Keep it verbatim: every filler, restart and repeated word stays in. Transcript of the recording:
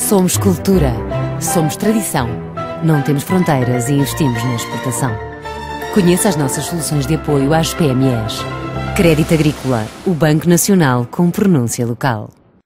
Somos cultura. Somos tradição. Não temos fronteiras e investimos na exportação. Conheça as nossas soluções de apoio às P M Es. Crédito Agrícola, o Banco Nacional com pronúncia local.